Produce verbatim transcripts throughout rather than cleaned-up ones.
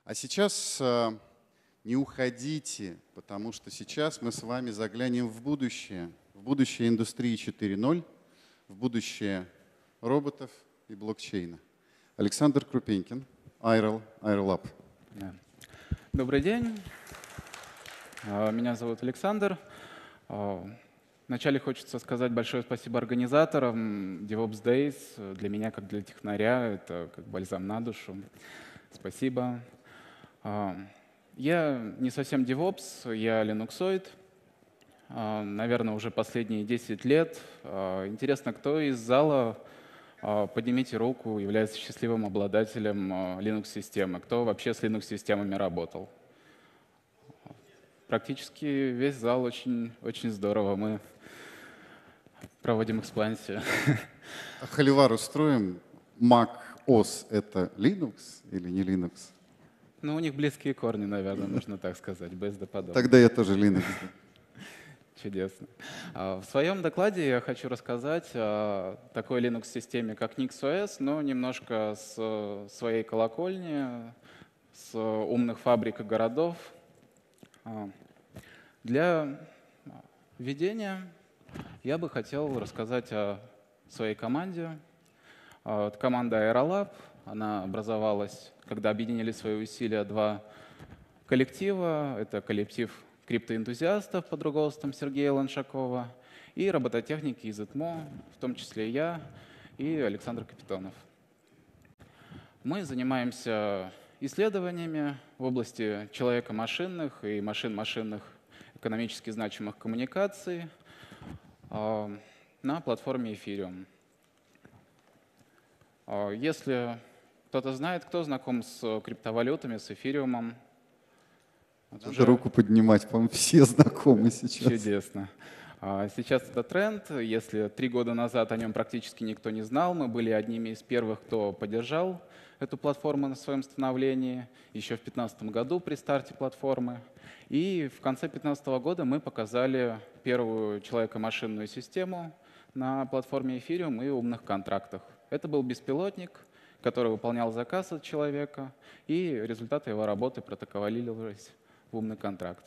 А сейчас э, не уходите, потому что сейчас мы с вами заглянем в будущее, в будущее индустрии четыре ноль, в будущее роботов и блокчейна. Александр Крупенькин, Айрел, Айрелаб. Да. Добрый день. Меня зовут Александр. Вначале хочется сказать большое спасибо организаторам. DevOps Days для меня, как для технаря, это как бальзам на душу. Спасибо. Я не совсем DevOps, я линуксоид. Наверное, уже последние десять лет. Интересно, кто из зала, поднимите руку, является счастливым обладателем Linux-системы? Кто вообще с Linux-системами работал? Практически весь зал. Очень, очень здорово. Мы проводим экспансию. А холивар устроим? Mac о эс — это Linux или не Linux? Ну, у них близкие корни, наверное, можно так сказать, без доподобного. Тогда я тоже Linux. Чудесно. В своем докладе я хочу рассказать о такой Linux-системе, как NixOS, но немножко с своей колокольни, с умных фабрик и городов. Для введения я бы хотел рассказать о своей команде. Это команда Айрелаб. Она образовалась, когда объединили свои усилия два коллектива. Это коллектив криптоэнтузиастов под руководством Сергея Ланшакова и робототехники из ИТМО, в том числе я и Александр Капитонов. Мы занимаемся исследованиями в области человека-машинных и машин-машинных экономически значимых коммуникаций на платформе Ethereum. Если кто-то знает, кто знаком с криптовалютами, с эфириумом? Надо уже руку поднимать, по-моему, все знакомы сейчас. Чудесно. Сейчас это тренд. Если три года назад о нем практически никто не знал, мы были одними из первых, кто поддержал эту платформу на своем становлении, еще в две тысячи пятнадцатом году при старте платформы. И в конце две тысячи пятнадцатого года мы показали первую человеко-машинную систему на платформе Ethereum и умных контрактах. Это был беспилотник, который выполнял заказ от человека, и результаты его работы протоколировались в умный контракт.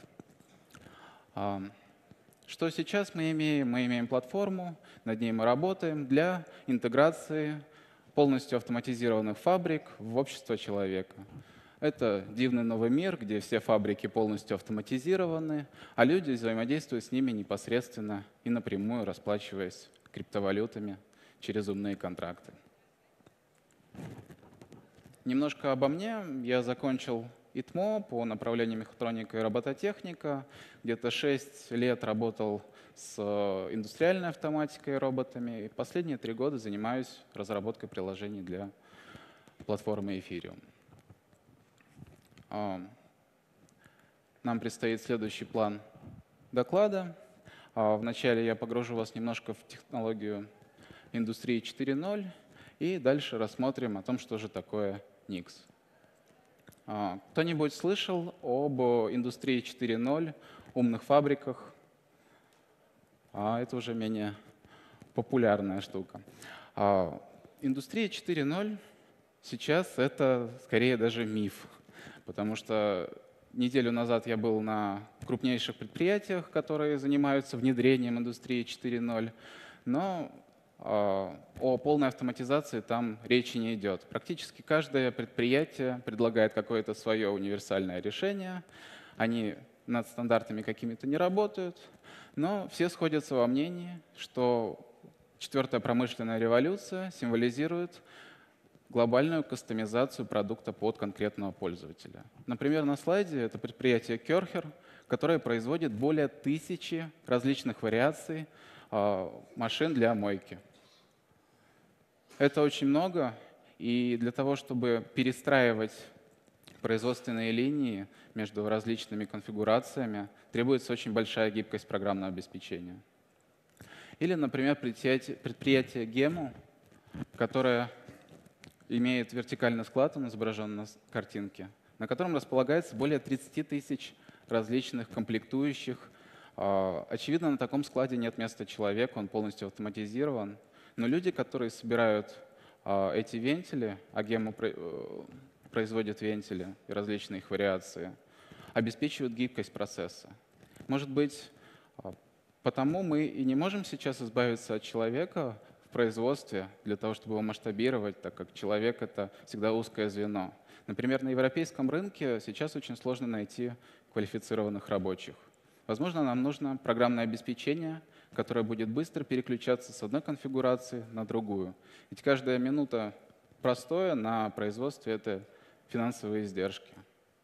Что сейчас мы имеем? Мы имеем платформу, над ней мы работаем для интеграции полностью автоматизированных фабрик в общество человека. Это дивный новый мир, где все фабрики полностью автоматизированы, а люди взаимодействуют с ними непосредственно и напрямую, расплачиваясь криптовалютами через умные контракты. Немножко обо мне. Я закончил ИТМО по направлению мехатроника и робототехника. Где-то шесть лет работал с индустриальной автоматикой и роботами. И последние три года занимаюсь разработкой приложений для платформы Ethereum. Нам предстоит следующий план доклада. Вначале я погружу вас немножко в технологию индустрии четыре ноль, и дальше рассмотрим о том, что же такое Nix. Кто-нибудь слышал об индустрии четыре ноль, умных фабриках? А это уже менее популярная штука. Индустрия четыре ноль сейчас это скорее даже миф, потому что неделю назад я был на крупнейших предприятиях, которые занимаются внедрением индустрии четыре ноль, но о полной автоматизации там речи не идет. Практически каждое предприятие предлагает какое-то свое универсальное решение. Они над стандартами какими-то не работают, но все сходятся во мнении, что четвертая промышленная революция символизирует глобальную кастомизацию продукта под конкретного пользователя. Например, на слайде это предприятие Керхер, которое производит более тысячи различных вариаций машин для мойки. Это очень много, и для того, чтобы перестраивать производственные линии между различными конфигурациями, требуется очень большая гибкость программного обеспечения. Или, например, предприятие, предприятие Gemu, которое имеет вертикальный склад, он изображен на картинке, на котором располагается более тридцати тысяч различных комплектующих. Очевидно, на таком складе нет места человеку, он полностью автоматизирован. Но люди, которые собирают эти вентили, а Gemu производит вентили и различные их вариации, обеспечивают гибкость процесса. Может быть, потому мы и не можем сейчас избавиться от человека в производстве для того, чтобы его масштабировать, так как человек — это всегда узкое звено. Например, на европейском рынке сейчас очень сложно найти квалифицированных рабочих. Возможно, нам нужно программное обеспечение, которое будет быстро переключаться с одной конфигурации на другую. Ведь каждая минута простое на производстве — это финансовые издержки.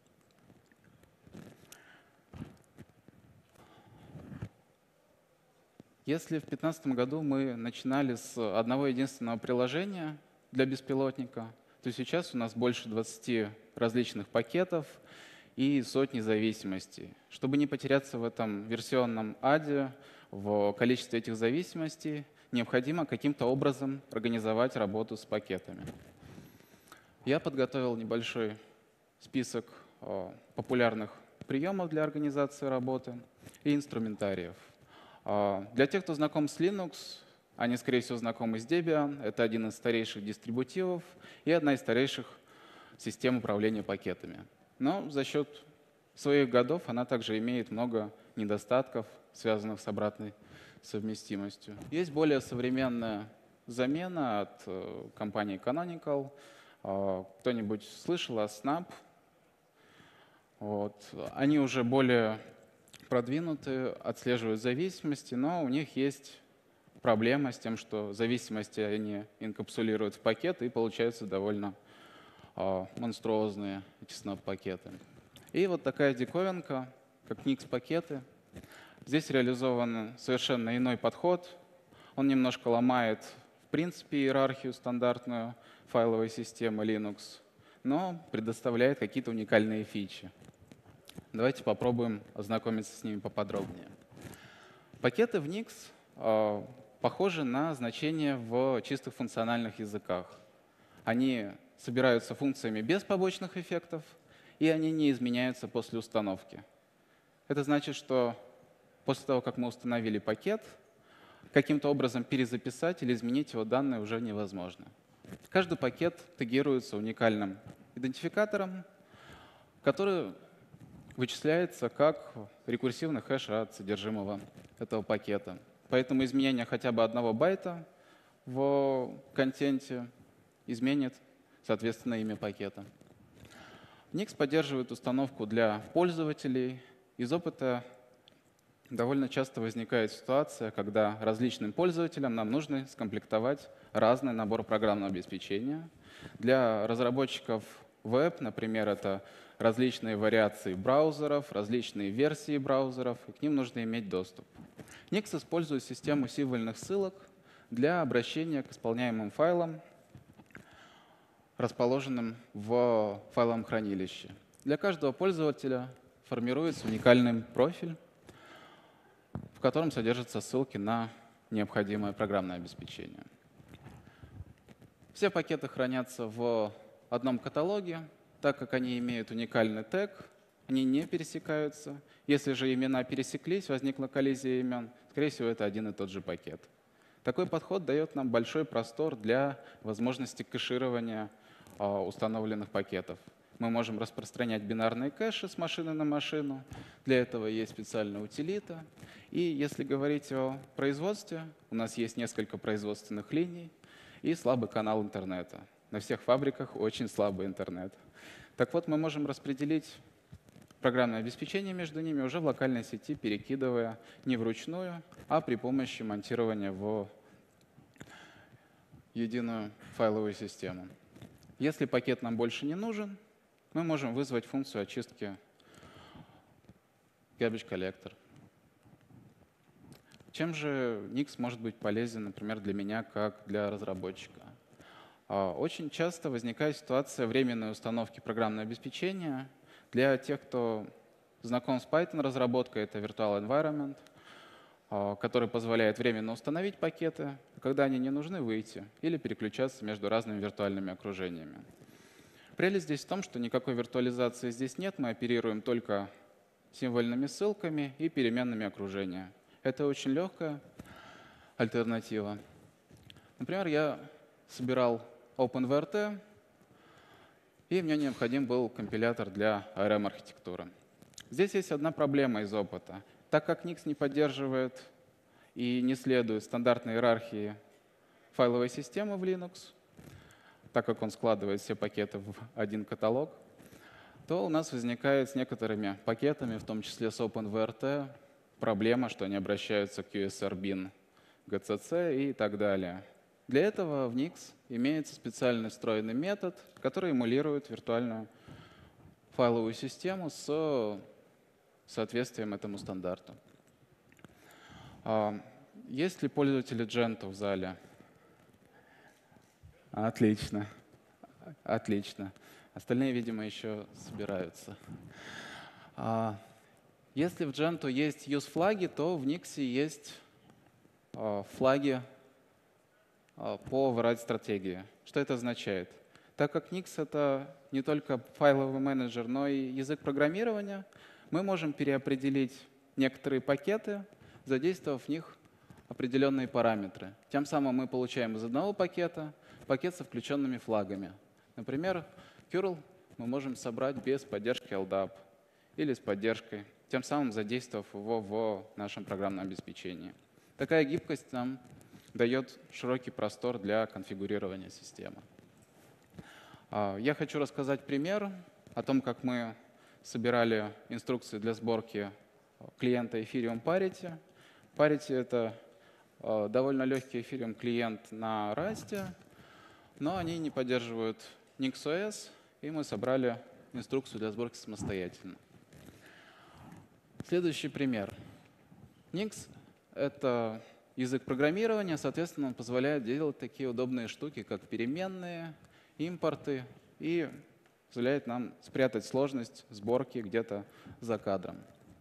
Если в две тысячи пятнадцатом году мы начинали с одного единственного приложения для беспилотника, то сейчас у нас больше двадцати различных пакетов и сотни зависимостей. Чтобы не потеряться в этом версионном аде, в количестве этих зависимостей, необходимо каким-то образом организовать работу с пакетами. Я подготовил небольшой список популярных приемов для организации работы и инструментариев. Для тех, кто знаком с Linux, они, скорее всего, знакомы с Debian. Это один из старейших дистрибутивов и одна из старейших систем управления пакетами. Но за счет своих годов она также имеет много недостатков, связанных с обратной совместимостью. Есть более современная замена от компании Canonical. Кто-нибудь слышал о Snap? Вот. Они уже более продвинуты, отслеживают зависимости, но у них есть проблема с тем, что зависимости они инкапсулируют в пакеты и получаются довольно э, монструозные эти снап-пакеты. И вот такая диковинка, как Nix-пакеты. Здесь реализован совершенно иной подход. Он немножко ломает, в принципе, иерархию стандартную файловой системы Linux, но предоставляет какие-то уникальные фичи. Давайте попробуем ознакомиться с ними поподробнее. Пакеты в Nix э, похожи на значения в чистых функциональных языках. Они собираются функциями без побочных эффектов, и они не изменяются после установки. Это значит, что после того, как мы установили пакет, каким-то образом перезаписать или изменить его данные уже невозможно. Каждый пакет тегируется уникальным идентификатором, который вычисляется как рекурсивный хэш от содержимого этого пакета. Поэтому изменение хотя бы одного байта в контенте изменит, соответственно, имя пакета. Nix поддерживает установку для пользователей. Из опыта довольно часто возникает ситуация, когда различным пользователям нам нужно скомплектовать разный набор программного обеспечения. Для разработчиков веб, например, это различные вариации браузеров, различные версии браузеров, и к ним нужно иметь доступ. Nix использует систему символьных ссылок для обращения к исполняемым файлам, расположенным в файловом хранилище. Для каждого пользователя формируется уникальный профиль, в котором содержатся ссылки на необходимое программное обеспечение. Все пакеты хранятся в одном каталоге. Так как они имеют уникальный тег, они не пересекаются. Если же имена пересеклись, возникла коллизия имен, скорее всего, это один и тот же пакет. Такой подход дает нам большой простор для возможности кэширования э, установленных пакетов. Мы можем распространять бинарные кэши с машины на машину. Для этого есть специальная утилита. И если говорить о производстве, у нас есть несколько производственных линий и слабый канал интернета. На всех фабриках очень слабый интернет. Так вот, мы можем распределить программное обеспечение между ними уже в локальной сети, перекидывая не вручную, а при помощи монтирования в единую файловую систему. Если пакет нам больше не нужен, мы можем вызвать функцию очистки Garbage Collector. Чем же Nix может быть полезен, например, для меня, как для разработчика? Очень часто возникает ситуация временной установки программного обеспечения. Для тех, кто знаком с Python разработкой, это Virtual Environment, который позволяет временно установить пакеты, а когда они не нужны, выйти или переключаться между разными виртуальными окружениями. Прелесть здесь в том, что никакой виртуализации здесь нет, мы оперируем только символьными ссылками и переменными окружения. Это очень легкая альтернатива. Например, я собирал OpenVRT и мне необходим был компилятор для эй ар эм-архитектуры. Здесь есть одна проблема из опыта. Так как Nix не поддерживает и не следует стандартной иерархии файловой системы в Linux, так как он складывает все пакеты в один каталог, то у нас возникает с некоторыми пакетами, в том числе с OpenVRT, проблема, что они обращаются к ю эс ар bin, джи си си и так далее. Для этого в Nix имеется специальный встроенный метод, который эмулирует виртуальную файловую систему с соответствием этому стандарту. Есть ли пользователи Gentoo в зале? Отлично. Отлично. Остальные, видимо, еще собираются. Если в Gentoo есть use-флаги, то в Nix есть флаги по variety-стратегии. Что это означает? Так как Nix — это не только файловый менеджер, но и язык программирования, мы можем переопределить некоторые пакеты, задействовав в них определенные параметры. Тем самым мы получаем из одного пакета пакет со включенными флагами. Например, curl мы можем собрать без поддержки эл дап или с поддержкой, тем самым задействовав его в нашем программном обеспечении. Такая гибкость нам дает широкий простор для конфигурирования системы. Я хочу рассказать пример о том, как мы собирали инструкции для сборки клиента Ethereum Parity. Parity — это довольно легкий Ethereum клиент на Rust, но они не поддерживают NixOS, и мы собрали инструкцию для сборки самостоятельно. Следующий пример. Nix — это язык программирования, соответственно, он позволяет делать такие удобные штуки, как переменные, импорты, и позволяет нам спрятать сложность сборки где-то за кадром.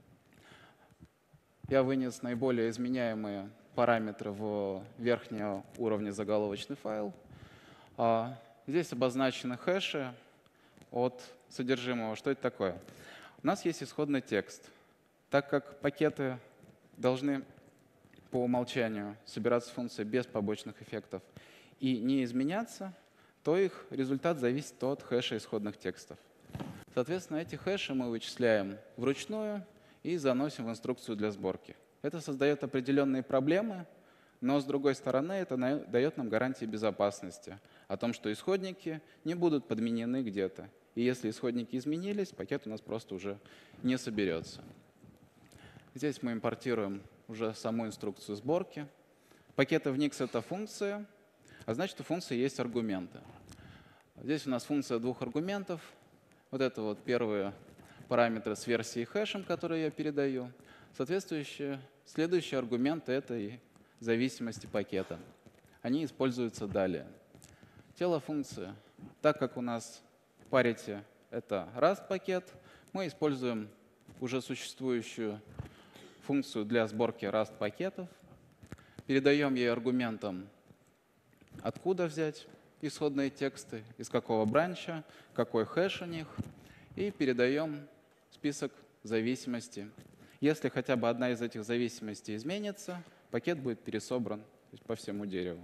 Я вынес наиболее изменяемые параметры в верхнего уровня заголовочный файл. Здесь обозначены хэши от содержимого. Что это такое? У нас есть исходный текст. Так как пакеты должны по умолчанию собираться функции без побочных эффектов и не изменяться, то их результат зависит от хэша исходных текстов. Соответственно, эти хэши мы вычисляем вручную и заносим в инструкцию для сборки. Это создает определенные проблемы, но, с другой стороны, это дает нам гарантии безопасности о том, что исходники не будут подменены где-то. И если исходники изменились, пакет у нас просто уже не соберется. Здесь мы импортируем уже саму инструкцию сборки. Пакеты в Nix — это функция, а значит, у функции есть аргументы. Здесь у нас функция двух аргументов. Вот это вот первые параметры с версией хэшем, которые я передаю. Соответствующие, следующие аргументы — это и зависимости пакета. Они используются далее. Тело функции. Так как у нас parity — это Rust-пакет, мы используем уже существующую функцию для сборки Rust-пакетов, передаем ей аргументом, откуда взять исходные тексты, из какого бранча, какой хэш у них, и передаем список зависимостей. Если хотя бы одна из этих зависимостей изменится, пакет будет пересобран по всему дереву.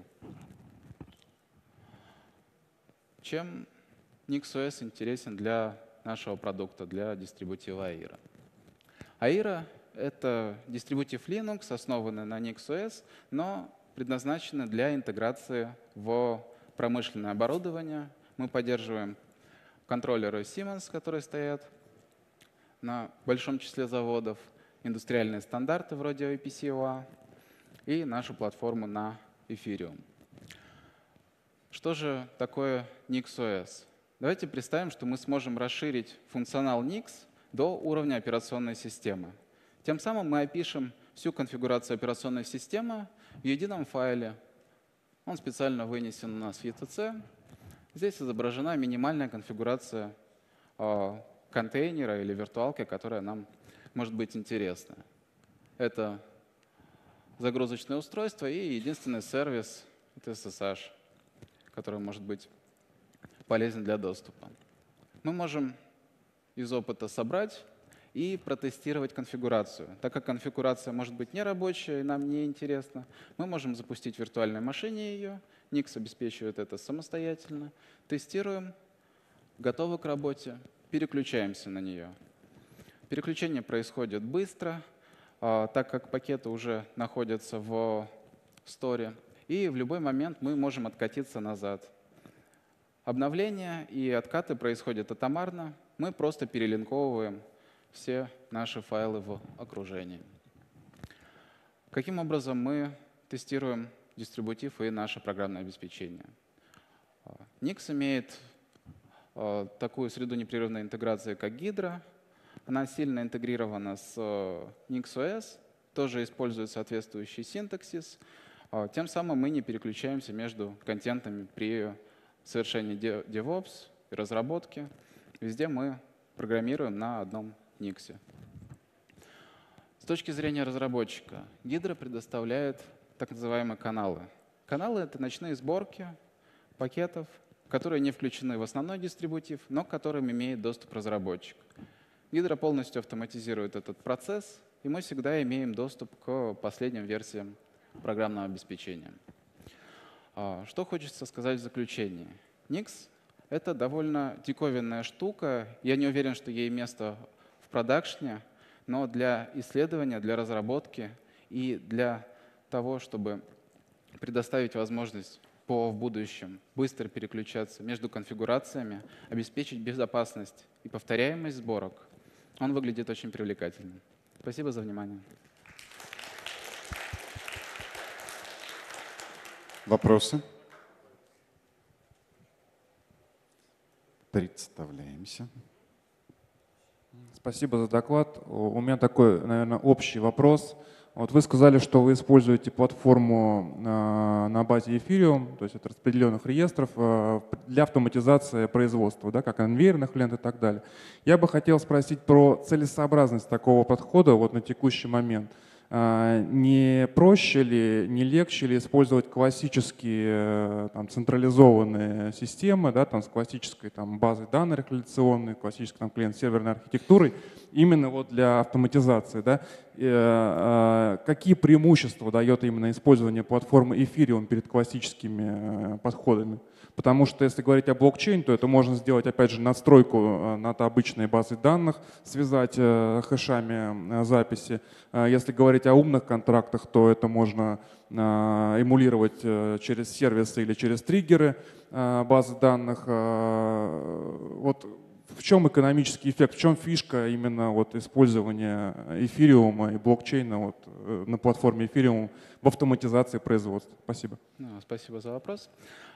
Чем NixOS интересен для нашего продукта, для дистрибутива Aira? Aira — это дистрибутив Linux, основанный на NixOS, но предназначенный для интеграции в промышленное оборудование. Мы поддерживаем контроллеры Siemens, которые стоят на большом числе заводов, индустриальные стандарты вроде ай пи си о а и нашу платформу на Ethereum. Что же такое NixOS? Давайте представим, что мы сможем расширить функционал Nix до уровня операционной системы. Тем самым мы опишем всю конфигурацию операционной системы в едином файле. Он специально вынесен у нас в и ти си. Здесь изображена минимальная конфигурация э, контейнера или виртуалки, которая нам может быть интересна. Это загрузочное устройство и единственный сервис — это эс эс эйч, который может быть полезен для доступа. Мы можем из опыта собрать и протестировать конфигурацию. Так как конфигурация может быть нерабочая и нам не интересна, мы можем запустить в виртуальной машине ее. Nix обеспечивает это самостоятельно. Тестируем, готовы к работе, переключаемся на нее. Переключение происходит быстро, так как пакеты уже находятся в сторе, и в любой момент мы можем откатиться назад. Обновления и откаты происходят атомарно, мы просто перелинковываем все наши файлы в окружении. Каким образом мы тестируем дистрибутив и наше программное обеспечение? Nix имеет такую среду непрерывной интеграции, как Hydra. Она сильно интегрирована с NixOS, тоже использует соответствующий синтаксис. Тем самым мы не переключаемся между контентами при совершении DevOps и разработке. Везде мы программируем на одном Nix. С точки зрения разработчика, Hydra предоставляет так называемые каналы. Каналы — это ночные сборки пакетов, которые не включены в основной дистрибутив, но к которым имеет доступ разработчик. Hydra полностью автоматизирует этот процесс, и мы всегда имеем доступ к последним версиям программного обеспечения. Что хочется сказать в заключение? Nix — это довольно диковинная штука. Я не уверен, что ей место в продакшне, но для исследования, для разработки и для того, чтобы предоставить возможность по в будущем быстро переключаться между конфигурациями, обеспечить безопасность и повторяемость сборок, он выглядит очень привлекательным. Спасибо за внимание. Вопросы? Представляемся. Спасибо за доклад. У меня такой, наверное, общий вопрос. Вот вы сказали, что вы используете платформу на базе Ethereum, то есть это распределенных реестров для автоматизации производства, да, как конвейерных лент и так далее. Я бы хотел спросить про целесообразность такого подхода вот на текущий момент. Не проще ли, не легче ли использовать классические там, централизованные системы, да, там, с классической там, базой данных реляционной, классической там, клиент-серверной архитектурой, именно вот для автоматизации? Да? И, э, какие преимущества дает именно использование платформы Ethereum перед классическими э, подходами? Потому что если говорить о блокчейне, то это можно сделать, опять же, надстройку над обычной базой данных, связать э, хэшами э, записи. Э, если говорить о умных контрактах, то это можно э, эмулировать э, через сервисы или через триггеры э, базы данных. Э, вот в чем экономический эффект, в чем фишка именно вот использования эфириума и блокчейна вот, э, на платформе Ethereum в автоматизации производства? Спасибо. Спасибо за вопрос.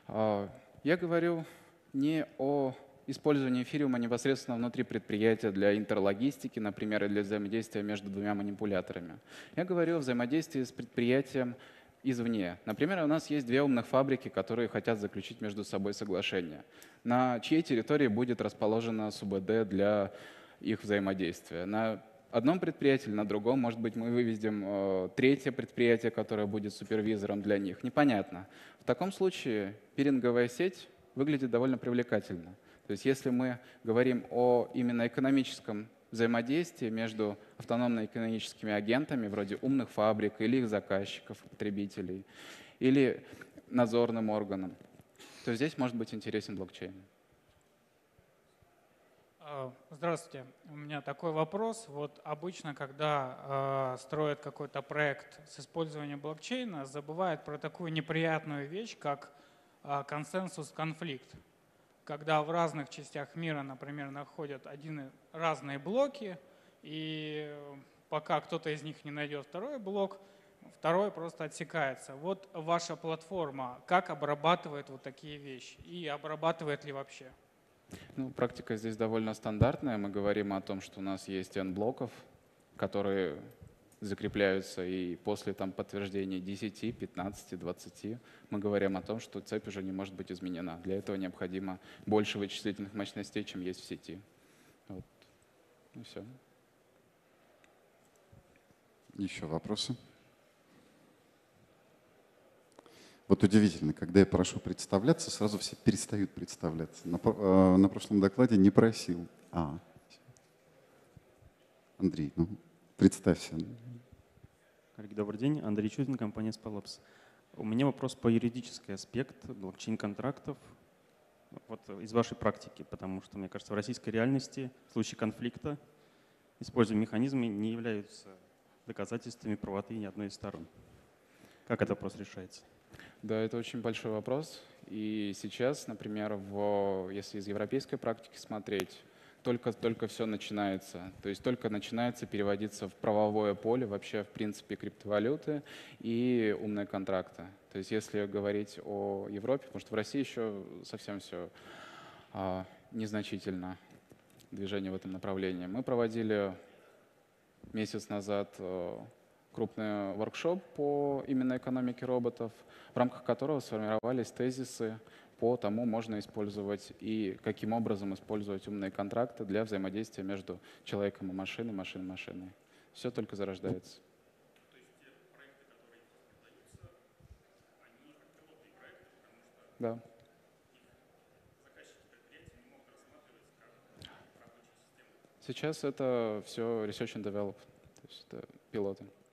Я говорю не о использовании эфириума непосредственно внутри предприятия для интерлогистики, например, или для взаимодействия между двумя манипуляторами. Я говорю о взаимодействии с предприятием извне. Например, у нас есть две умных фабрики, которые хотят заключить между собой соглашение. На чьей территории будет расположена СУБД для их взаимодействия? На одном предприятии или на другом, может быть, мы выведем э, третье предприятие, которое будет супервизором для них. Непонятно. В таком случае пиринговая сеть выглядит довольно привлекательно. То есть если мы говорим о именно экономическом взаимодействии между автономно-экономическими агентами, вроде умных фабрик или их заказчиков, потребителей, или надзорным органам, то здесь может быть интересен блокчейн. Здравствуйте. У меня такой вопрос. Вот обычно, когда э, строят какой-то проект с использованием блокчейна, забывают про такую неприятную вещь, как э, консенсус-конфликт. Когда в разных частях мира, например, находят один, разные блоки, и пока кто-то из них не найдет второй блок, второй просто отсекается. Вот ваша платформа как обрабатывает вот такие вещи? И обрабатывает ли вообще? Ну, практика здесь довольно стандартная. Мы говорим о том, что у нас есть N блоков, которые закрепляются, и после там, подтверждения десяти, пятнадцати, двадцати мы говорим о том, что цепь уже не может быть изменена. Для этого необходимо больше вычислительных мощностей, чем есть в сети. Вот. И все. Еще вопросы? Вот удивительно, когда я прошу представляться, сразу все перестают представляться. На, э, на прошлом докладе не просил. А, Андрей, ну, представься. Коллеги, добрый день. Андрей Чудин, компания Spalabs. У меня вопрос по юридический аспект блокчейн-контрактов. Вот из вашей практики, потому что, мне кажется, в российской реальности в случае конфликта используемые механизмы не являются доказательствами правоты ни одной из сторон. Как этот вопрос решается? Да, это очень большой вопрос. И сейчас, например, в, если из европейской практики смотреть, только, только все начинается. То есть только начинается переводиться в правовое поле вообще, в принципе, криптовалюты и умные контракты. То есть если говорить о Европе, потому что в России еще совсем все а, незначительно, движение в этом направлении. Мы проводили месяц назад а, крупный воркшоп по именно экономике роботов, в рамках которого сформировались тезисы по тому, можно использовать и каким образом использовать умные контракты для взаимодействия между человеком и машиной, машиной и машиной. Все только зарождается. То есть те проекты, которые продаются, они как пилотные проекты, потому что Да. их заказчики предприятия не могут рассматривать как рабочую систему. Сейчас это все research and develop, то есть это пилоты.